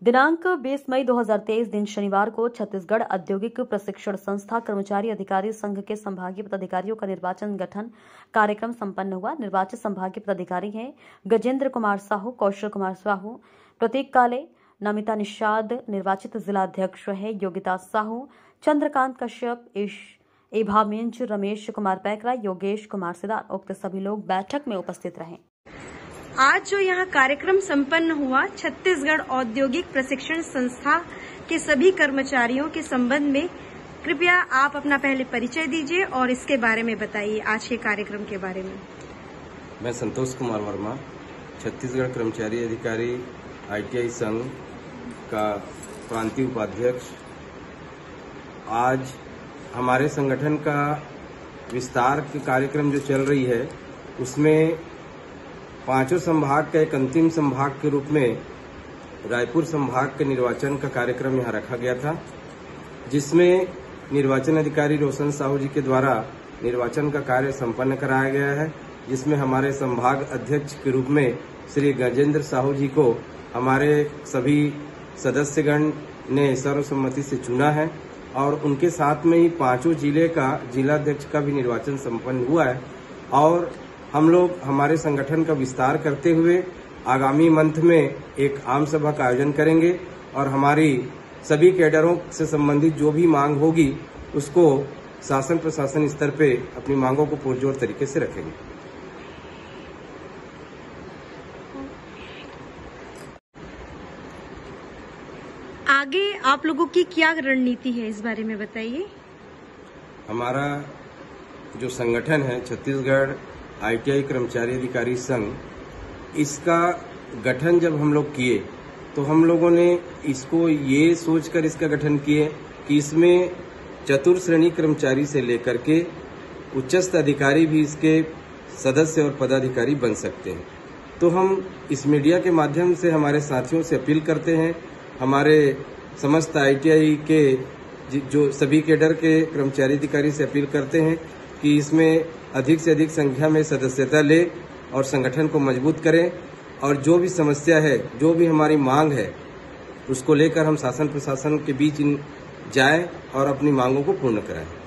दिनांक 20 मई 2023 दिन शनिवार को छत्तीसगढ़ औद्योगिक प्रशिक्षण संस्था कर्मचारी अधिकारी संघ के संभागीय पदाधिकारियों का निर्वाचन गठन कार्यक्रम संपन्न हुआ। निर्वाचित संभागीय पदाधिकारी हैं गजेंद्र कुमार साहू, कौशल कुमार साहू, प्रतीक काले, नमिता निषाद। निर्वाचित जिलाध्यक्ष है योगिता साहू, चंद्रकांत कश्यप, एभा मिंज, रमेश कुमार पैकरा, योगेश कुमार सिदार। उक्त सभी लोग बैठक में उपस्थित रहे। आज जो यहाँ कार्यक्रम संपन्न हुआ, छत्तीसगढ़ औद्योगिक प्रशिक्षण संस्था के सभी कर्मचारियों के संबंध में कृपया आप अपना पहले परिचय दीजिए और इसके बारे में बताइए, आज के कार्यक्रम के बारे में। मैं संतोष कुमार वर्मा, छत्तीसगढ़ कर्मचारी अधिकारी ITI संघ का प्रांतीय उपाध्यक्ष। आज हमारे संगठन का विस्तार के कार्यक्रम जो चल रही है, उसमें पांचों संभाग का एक अंतिम संभाग के रूप में रायपुर संभाग के निर्वाचन का कार्यक्रम यहाँ रखा गया था, जिसमें निर्वाचन अधिकारी रोशन साहू जी के द्वारा निर्वाचन का कार्य संपन्न कराया गया है, जिसमें हमारे संभाग अध्यक्ष के रूप में श्री गजेंद्र साहू जी को हमारे सभी सदस्यगण ने सर्वसम्मति से चुना है और उनके साथ में ही पांचों जिले का जिलाध्यक्ष का भी निर्वाचन संपन्न हुआ है। और हम लोग हमारे संगठन का विस्तार करते हुए आगामी मंथ में एक आम सभा का आयोजन करेंगे और हमारी सभी कैडरों से संबंधित जो भी मांग होगी उसको शासन प्रशासन स्तर पे अपनी मांगों को पुरजोर तरीके से रखेंगे। आगे आप लोगों की क्या रणनीति है, इस बारे में बताइए। हमारा जो संगठन है छत्तीसगढ़ ITI कर्मचारी अधिकारी संघ, इसका गठन जब हम लोग किए तो हम लोगों ने इसको ये सोचकर इसका गठन किए कि इसमें चतुर्थ श्रेणी कर्मचारी से लेकर के उच्चस्थ अधिकारी भी इसके सदस्य और पदाधिकारी बन सकते हैं। तो हम इस मीडिया के माध्यम से हमारे साथियों से अपील करते हैं, हमारे समस्त ITI के जो सभी कैडर के कर्मचारी अधिकारी से अपील करते हैं कि इसमें अधिक से अधिक संख्या में सदस्यता ले और संगठन को मजबूत करें और जो भी समस्या है, जो भी हमारी मांग है, उसको लेकर हम शासन प्रशासन के बीच जाएं और अपनी मांगों को पूर्ण कराएं।